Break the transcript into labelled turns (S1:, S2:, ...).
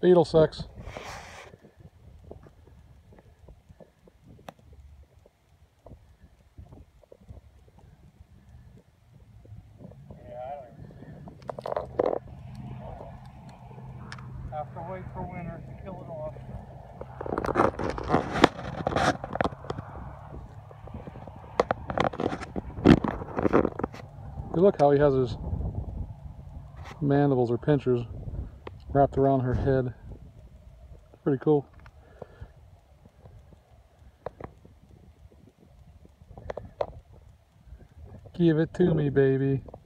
S1: Beetle sex.
S2: Have to wait for winter to kill it off.
S1: Look how he has his mandibles or pinchers wrapped around her head. It's pretty cool. Give it to me, baby.